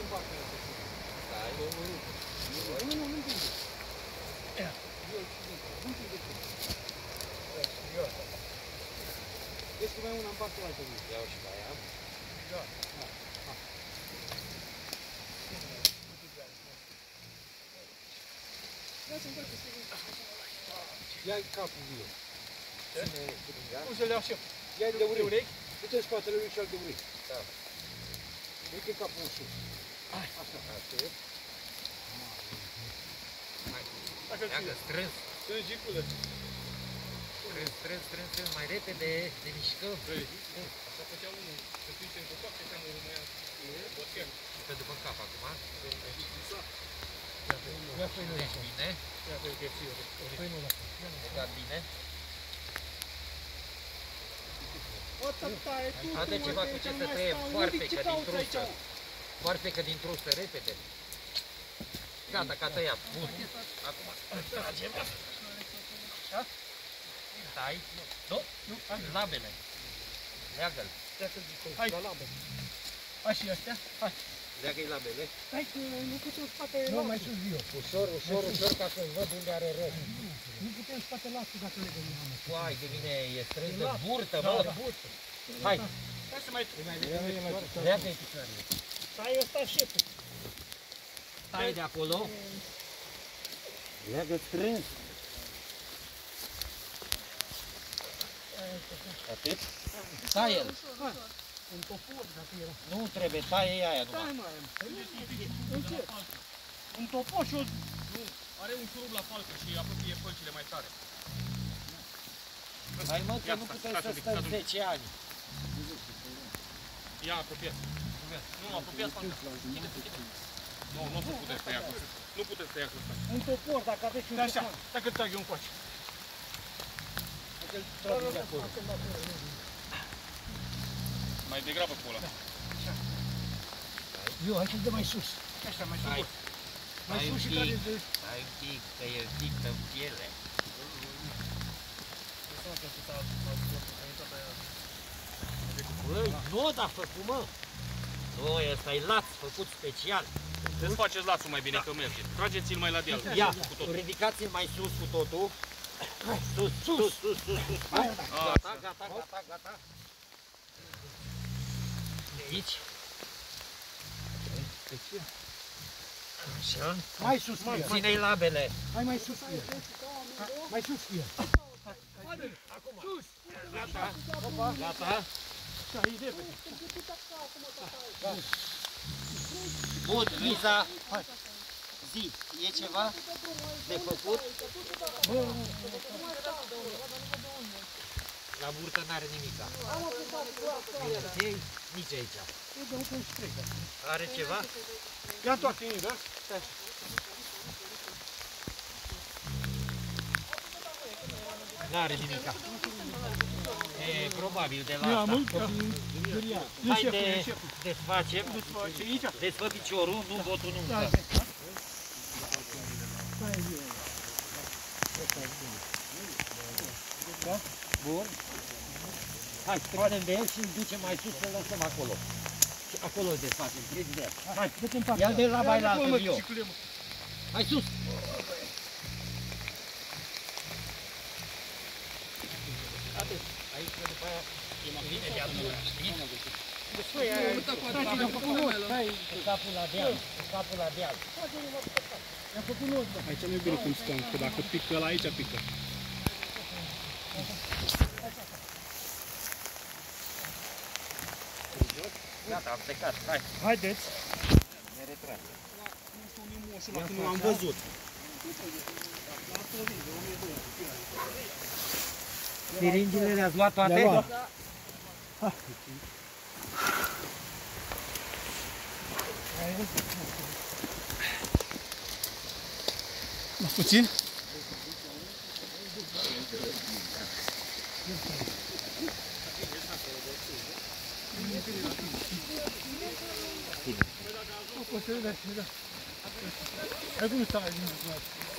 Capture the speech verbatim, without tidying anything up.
în partea asta. Stai. Nu, nu, nu împinge. Ia. Eu nu împinge tu. Eu. Vezi că mai e una în partea altă. Iau și pe aia. Da. Da. Ia capul viu. Cum să le iau și eu? Ia de urechi. Uite în spatele lui și al de urechi. Da. Uite capul în sus. Așa. Așa. Ia că strâns. Strângi jipule. Strâns, strâns, strâns, strâns. Mai repede. Ne mișcăm. Așa făcea unul. Să fiți în copac, că am urmea. Boțel. Pe după cap acum. Ia pâinul Deci bine. Ia pe că ție. Pâinul ăla. Legat bine. Ate ceva cu ce să tăie foarfecă din trusă. Foarfecă din trusă, repede. Gata, că a tăiat. Bun. Acum îl tragem. Așa? Stai. Nu, nu, labele. Leagă-l. Hai, la labă. Hai și astea. Hai. Leagă-i labele. Hai că nu putem spate lațul. Nu, mai sus viu. Ușor, ușor, ușor, ca să văd unde are rău. Nu putem spate lațul dacă le găsim. Uai, de mine e strâns de burtă, bă. Hai. Hai să mai... Leagă-i picioarele. Stai ăsta șeful. Stai de acolo. Leagă strâns. Atât? Taie el. Un topor, dacă era. Nu trebuie, taie aia numai. Stai, mă. Încet. Un topor și o... Nu, are un șurub la falcă și apropie pălcile mai tare. Hai mă, că nu putem să stăm zece ani. Ia, apropiați. Nu, apropiați falcă. Nu, nu o să puteți tăia cu ăsta. Nu puteți tăia cu ăsta. Un topor, dacă aveți un Așa, dacă îl trag eu încoace. Dacă îl trag de acolo. Mai degrabă cu ăla. Eu, hai să-l dă mai sus. Așa, mai sus. Mai sus și trage de... Hai un pic, că e pictă în piele. Băi, nu a făcut, mă! Nu, ăsta e laț făcut special. Desfaceți lațul mai bine, că merge. Trageți-l mai la deal. Ia, ridicați-l mai sus cu totul. Sus, sus, sus, sus, sus. Gata, gata, gata, gata. De aici. Așa. Mai sus, fie. Ține-i labele. Hai mai sus, fie. Mai sus, fie. Acum. Sus. Gata. Gata. Bun, Liza. Zi, e ceva de făcut? La burtă n-are nimica. Ei, nici aici. Are ceva? Ia toate, da? N-are nimica. E probabil de la asta. Haide, desfacem. Desfă piciorul, nu botul nuncă. Bun. Hai, strânem de el și îl ducem mai sus să-l lăsăm acolo. Și acolo îl desfacem, treci de el. Hai, ia-l de la bailaltă, eu. Hai sus! Atât. Aici, că după aia, vine de-a bună, știi? Spui, aia, stai cu capul la deal, cu capul la deal. Aici nu e bine cum stăm, că dacă pică la aici, pică. Gata, am plecat, hai. Haideți. Ne retrag. Nu am văzut. Siringile le-ați luat toate? Le-am luat. Mai puțin? Hai cum stai?